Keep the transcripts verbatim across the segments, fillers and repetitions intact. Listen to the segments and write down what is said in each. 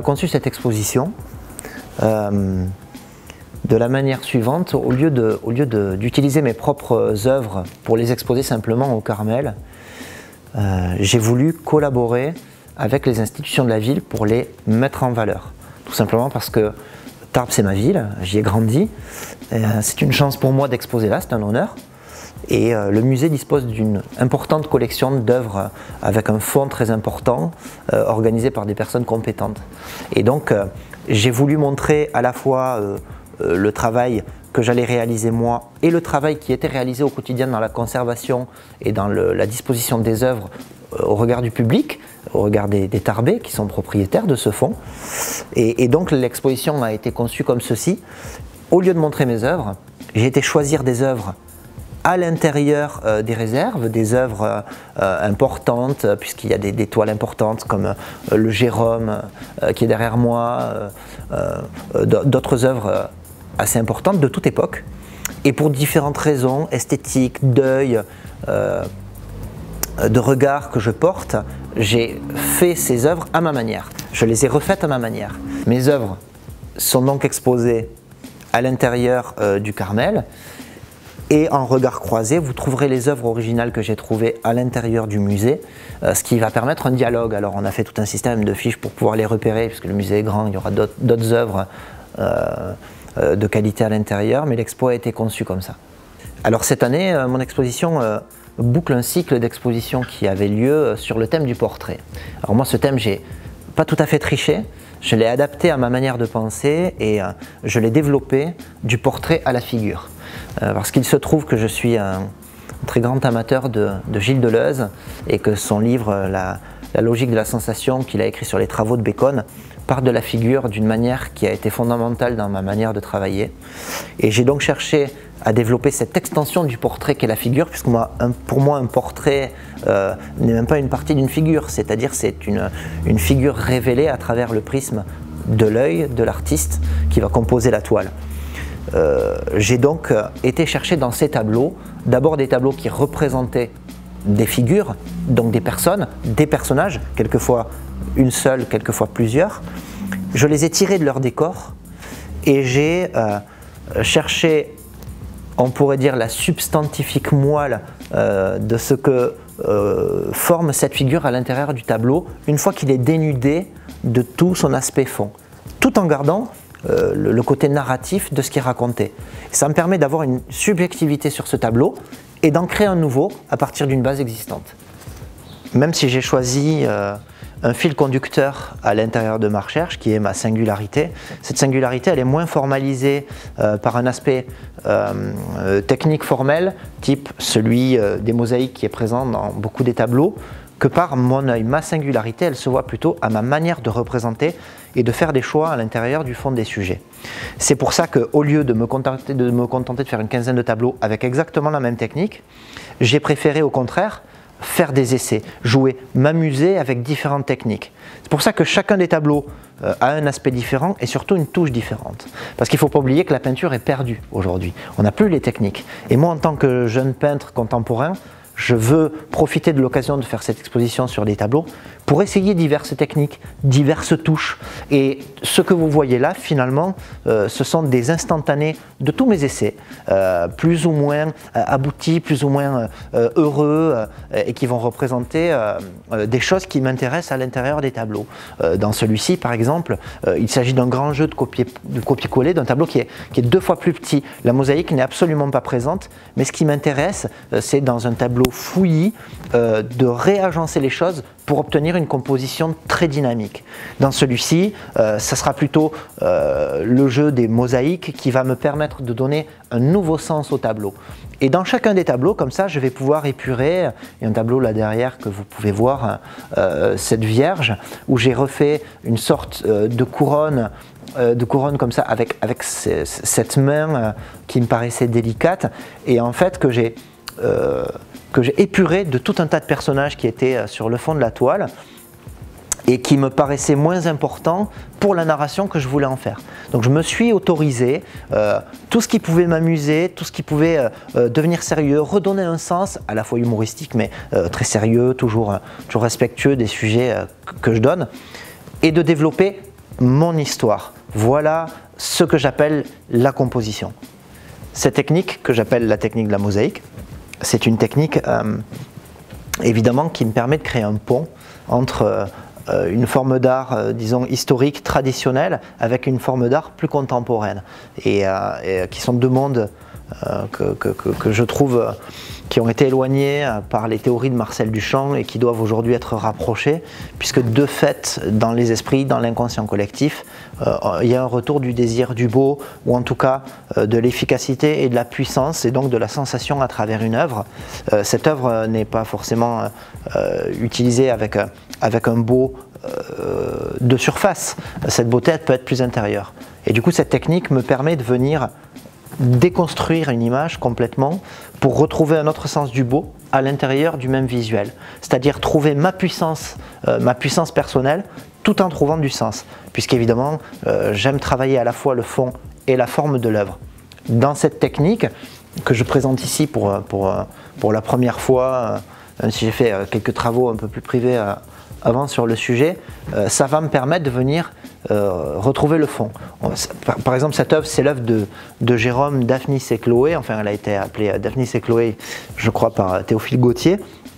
a conçu cette exposition euh, de la manière suivante. Au lieu de, au lieu de, d'utiliser mes propres œuvres pour les exposer simplement au Carmel, euh, j'ai voulu collaborer avec les institutions de la ville pour les mettre en valeur. Tout simplement parce que Tarbes, c'est ma ville, j'y ai grandi. C'est une chance pour moi d'exposer là, c'est un honneur. Et euh, le musée dispose d'une importante collection d'œuvres avec un fonds très important, euh, organisé par des personnes compétentes. Et donc, euh, j'ai voulu montrer à la fois euh, euh, le travail que j'allais réaliser moi et le travail qui était réalisé au quotidien dans la conservation et dans le, la disposition des œuvres euh, au regard du public, au regard des, des Tarbais qui sont propriétaires de ce fonds. Et, et donc, l'exposition a été conçue comme ceci. Au lieu de montrer mes œuvres, j'ai été choisir des œuvres à l'intérieur euh, des réserves, des œuvres euh, importantes, puisqu'il y a des, des toiles importantes comme euh, le Jérôme euh, qui est derrière moi, euh, euh, d'autres œuvres assez importantes de toute époque. Et pour différentes raisons, esthétiques, d'œil, euh, de regard que je porte, j'ai fait ces œuvres à ma manière. Je les ai refaites à ma manière. Mes œuvres sont donc exposées à l'intérieur euh, du Carmel. Et en regard croisé, vous trouverez les œuvres originales que j'ai trouvées à l'intérieur du musée, euh, ce qui va permettre un dialogue. Alors on a fait tout un système de fiches pour pouvoir les repérer, puisque le musée est grand, il y aura d'autres œuvres euh, euh, de qualité à l'intérieur, mais l'expo a été conçue comme ça. Alors cette année, euh, mon exposition euh, boucle un cycle d'expositions qui avait lieu sur le thème du portrait. Alors moi ce thème, j'ai pas tout à fait triché, je l'ai adapté à ma manière de penser et euh, je l'ai développé du portrait à la figure. Euh, parce qu'il se trouve que je suis un très grand amateur de, de Gilles Deleuze et que son livre la, la logique de la sensation qu'il a écrit sur les travaux de Bacon part de la figure d'une manière qui a été fondamentale dans ma manière de travailler. Et j'ai donc cherché à développer cette extension du portrait qu'est la figure, puisque moi, un, pour moi un portrait euh, n'est même pas une partie d'une figure, c'est-à-dire c'est une, une figure révélée à travers le prisme de l'œil de l'artiste qui va composer la toile. Euh, j'ai donc euh, été chercher dans ces tableaux, d'abord des tableaux qui représentaient des figures, donc des personnes, des personnages, quelquefois une seule, quelquefois plusieurs. Je les ai tirés de leur décor et j'ai euh, cherché, on pourrait dire, la substantifique moelle euh, de ce que euh, forme cette figure à l'intérieur du tableau, une fois qu'il est dénudé de tout son aspect fond, tout en gardant Euh, le, le côté narratif de ce qui est raconté. Ça me permet d'avoir une subjectivité sur ce tableau et d'en créer un nouveau à partir d'une base existante. Même si j'ai choisi euh, un fil conducteur à l'intérieur de ma recherche, qui est ma singularité, cette singularité elle est moins formalisée euh, par un aspect euh, euh, technique formel, type celui euh, des mosaïques qui est présent dans beaucoup des tableaux, que par mon œil. Ma singularité, elle se voit plutôt à ma manière de représenter et de faire des choix à l'intérieur du fond des sujets. C'est pour ça qu'au lieu de me, contenter, de me contenter de faire une quinzaine de tableaux avec exactement la même technique, j'ai préféré au contraire faire des essais, jouer, m'amuser avec différentes techniques. C'est pour ça que chacun des tableaux euh, a un aspect différent et surtout une touche différente. Parce qu'il ne faut pas oublier que la peinture est perdue aujourd'hui. On n'a plus les techniques. Et moi, en tant que jeune peintre contemporain, je veux profiter de l'occasion de faire cette exposition sur des tableaux pour essayer diverses techniques, diverses touches. Et ce que vous voyez là, finalement, euh, ce sont des instantanés de tous mes essais, euh, plus ou moins euh, aboutis, plus ou moins euh, heureux, euh, et qui vont représenter euh, euh, des choses qui m'intéressent à l'intérieur des tableaux. Euh, dans celui-ci, par exemple, euh, il s'agit d'un grand jeu de copier-coller, de copier d'un tableau qui est, qui est deux fois plus petit. La mosaïque n'est absolument pas présente, mais ce qui m'intéresse, euh, c'est dans un tableau fouillis, euh, de réagencer les choses pour obtenir une composition très dynamique. Dans celui-ci, euh, ça sera plutôt euh, le jeu des mosaïques qui va me permettre de donner un nouveau sens au tableau. Et dans chacun des tableaux, comme ça, je vais pouvoir épurer. Il y a un tableau là derrière que vous pouvez voir, euh, cette Vierge, où j'ai refait une sorte euh, de couronne euh, de couronne comme ça, avec, avec ces, cette main euh, qui me paraissait délicate, et en fait que j'ai euh, que j'ai épuré de tout un tas de personnages qui étaient sur le fond de la toile et qui me paraissaient moins importants pour la narration que je voulais en faire. Donc je me suis autorisé euh, tout ce qui pouvait m'amuser, tout ce qui pouvait euh, devenir sérieux, redonner un sens à la fois humoristique mais euh, très sérieux, toujours, toujours respectueux des sujets euh, que je donne, et de développer mon histoire. Voilà ce que j'appelle la composition. Cette technique, que j'appelle la technique de la mosaïque, c'est une technique euh, évidemment qui me permet de créer un pont entre euh, une forme d'art, euh, disons, historique, traditionnelle, avec une forme d'art plus contemporaine, et, euh, et qui sont deux mondes euh, que, que, que, que je trouve euh, qui ont été éloignés par les théories de Marcel Duchamp et qui doivent aujourd'hui être rapprochés, puisque de fait, dans les esprits, dans l'inconscient collectif, euh, il y a un retour du désir du beau, ou en tout cas euh, de l'efficacité et de la puissance, et donc de la sensation à travers une œuvre. Euh, cette œuvre n'est pas forcément euh, utilisée avec, avec un beau euh, de surface. Cette beauté, elle peut être plus intérieure. Et du coup, cette technique me permet de venir déconstruire une image complètement pour retrouver un autre sens du beau à l'intérieur du même visuel. C'est-à-dire trouver ma puissance, euh, ma puissance personnelle tout en trouvant du sens. Puisqu'évidemment, euh, j'aime travailler à la fois le fond et la forme de l'œuvre. Dans cette technique que je présente ici pour, pour, pour la première fois, même si j'ai fait quelques travaux un peu plus privés euh, avant sur le sujet, euh, ça va me permettre de venir Euh, retrouver le fond. Par, par exemple, cette œuvre, c'est l'œuvre de, de Jérôme, Daphnis et Chloé. Enfin, elle a été appelée Daphnis et Chloé, je crois, par Théophile Gautier.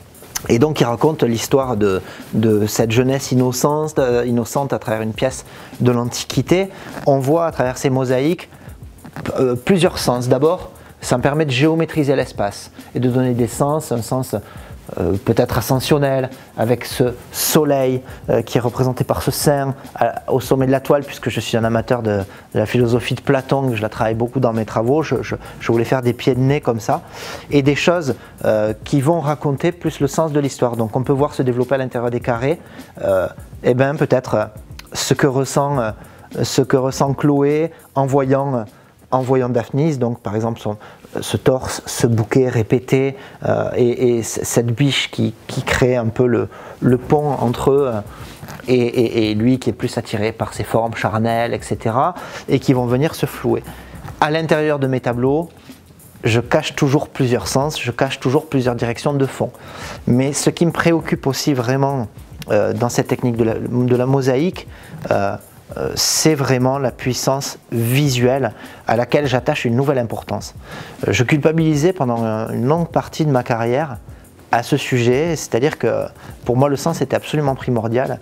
Et donc, il raconte l'histoire de, de cette jeunesse innocente, euh, innocente à travers une pièce de l'Antiquité. On voit à travers ces mosaïques euh, plusieurs sens. D'abord, ça me permet de géométriser l'espace et de donner des sens, un sens Euh, peut-être ascensionnel, avec ce soleil euh, qui est représenté par ce sein à, au sommet de la toile, puisque je suis un amateur de, de la philosophie de Platon, que je la travaille beaucoup dans mes travaux, je, je, je voulais faire des pieds de nez comme ça, et des choses euh, qui vont raconter plus le sens de l'histoire. Donc on peut voir se développer à l'intérieur des carrés, euh, et bien peut-être euh, ce que ressent, euh, ce que ressent Chloé en voyant, euh, en voyant Daphnis, donc par exemple son ce torse, ce bouquet répété euh, et, et cette biche qui, qui crée un peu le, le pont entre eux euh, et, et, et lui qui est plus attiré par ses formes charnelles, et cetera, et qui vont venir se flouer. À l'intérieur de mes tableaux, je cache toujours plusieurs sens, je cache toujours plusieurs directions de fond. Mais ce qui me préoccupe aussi vraiment euh, dans cette technique de la, de la mosaïque, euh, Euh, c'est vraiment la puissance visuelle à laquelle j'attache une nouvelle importance. Euh, je culpabilisais pendant une longue partie de ma carrière à ce sujet, c'est-à-dire que pour moi le sens était absolument primordial,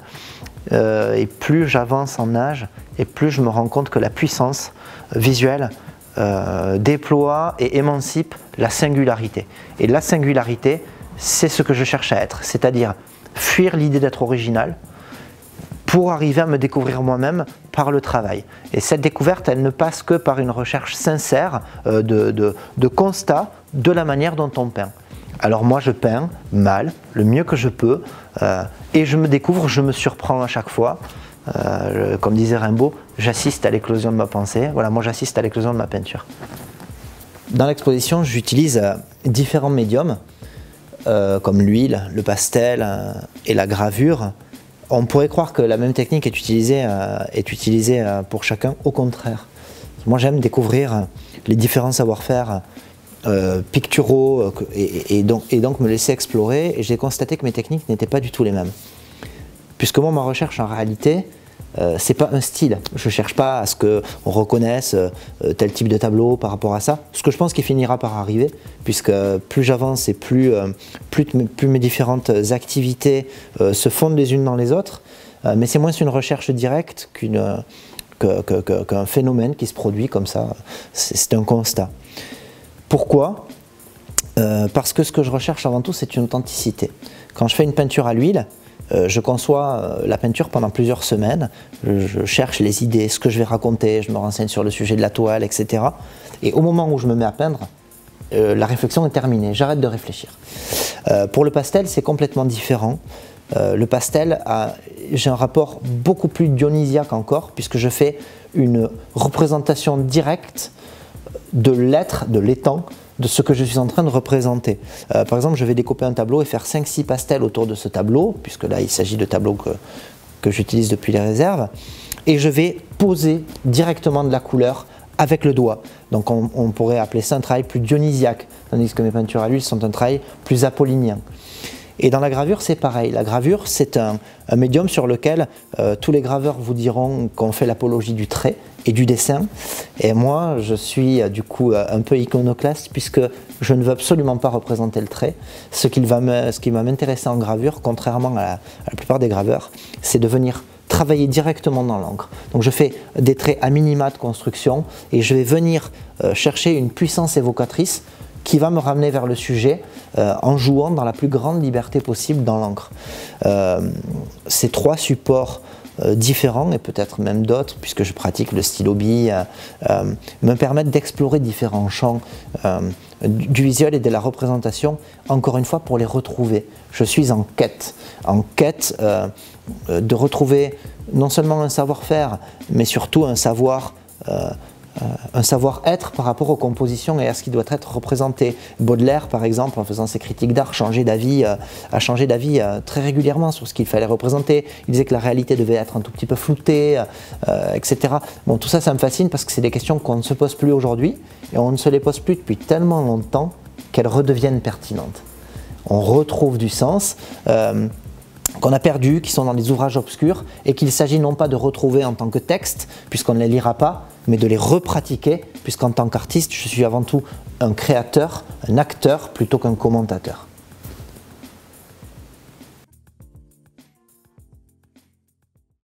euh, et plus j'avance en âge et plus je me rends compte que la puissance visuelle euh, déploie et émancipe la singularité. Et la singularité, c'est ce que je cherche à être, c'est-à-dire fuir l'idée d'être original, pour arriver à me découvrir moi-même par le travail. Et cette découverte, elle ne passe que par une recherche sincère euh, de, de, de constat de la manière dont on peint. Alors moi je peins mal, le mieux que je peux, euh, et je me découvre, je me surprends à chaque fois. Euh, je, comme disait Rimbaud, j'assiste à l'éclosion de ma pensée. Voilà, moi j'assiste à l'éclosion de ma peinture. Dans l'exposition, j'utilise euh, différents médiums, euh, comme l'huile, le pastel euh, et la gravure. On pourrait croire que la même technique est utilisée, euh, est utilisée euh, pour chacun, au contraire. Moi j'aime découvrir les différents savoir-faire euh, picturaux euh, et, et, donc, et donc me laisser explorer, et j'ai constaté que mes techniques n'étaient pas du tout les mêmes. Puisque moi ma recherche en réalité, euh, c'est pas un style. Je cherche pas à ce qu'on reconnaisse euh, tel type de tableau par rapport à ça, ce que je pense qu'il finira par arriver, puisque plus j'avance et plus, euh, plus, plus mes différentes activités euh, se fondent les unes dans les autres, euh, mais c'est moins une recherche directe qu'une, que, que, que, qu'un phénomène qui se produit comme ça, c'est un constat. Pourquoi ? euh, Parce que ce que je recherche avant tout, c'est une authenticité. Quand je fais une peinture à l'huile, Euh, je conçois euh, la peinture pendant plusieurs semaines, je, je cherche les idées, ce que je vais raconter, je me renseigne sur le sujet de la toile, et cetera. Et au moment où je me mets à peindre, euh, la réflexion est terminée, j'arrête de réfléchir. Euh, pour le pastel, c'est complètement différent. Euh, le pastel, j'ai un rapport beaucoup plus dionysiaque encore, puisque je fais une représentation directe de l'être, de l'étang, de ce que je suis en train de représenter. Euh, par exemple, je vais découper un tableau et faire cinq six pastels autour de ce tableau, puisque là il s'agit de tableaux que, que j'utilise depuis les réserves, et je vais poser directement de la couleur avec le doigt. Donc on, on pourrait appeler ça un travail plus dionysiaque, tandis que mes peintures à l'huile sont un travail plus apollinien. Et dans la gravure, c'est pareil. La gravure, c'est un, un médium sur lequel euh, tous les graveurs vous diront qu'on fait l'apologie du trait et du dessin. Et moi, je suis euh, du coup euh, un peu iconoclaste puisque je ne veux absolument pas représenter le trait. Ce, qu'il va me, ce qui va m'intéresser en gravure, contrairement à la, à la plupart des graveurs, c'est de venir travailler directement dans l'encre. Donc je fais des traits à minima de construction et je vais venir euh, chercher une puissance évocatrice qui va me ramener vers le sujet euh, en jouant dans la plus grande liberté possible dans l'encre. Euh, ces trois supports euh, différents, et peut-être même d'autres, puisque je pratique le stylo bille, euh, euh, me permettent d'explorer différents champs euh, du visuel et de la représentation, encore une fois pour les retrouver. Je suis en quête, en quête euh, de retrouver non seulement un savoir-faire, mais surtout un savoir euh, un savoir-être par rapport aux compositions et à ce qui doit être représenté. Baudelaire, par exemple, en faisant ses critiques d'art, changeait d'avis, euh, a changé d'avis euh, très régulièrement sur ce qu'il fallait représenter. Il disait que la réalité devait être un tout petit peu floutée, euh, et cetera. Bon, tout ça, ça me fascine parce que c'est des questions qu'on ne se pose plus aujourd'hui et on ne se les pose plus depuis tellement longtemps qu'elles redeviennent pertinentes. On retrouve du sens. Euh, qu'on a perdus, qui sont dans des ouvrages obscurs et qu'il s'agit non pas de retrouver en tant que texte, puisqu'on ne les lira pas, mais de les repratiquer, puisqu'en tant qu'artiste, je suis avant tout un créateur, un acteur, plutôt qu'un commentateur.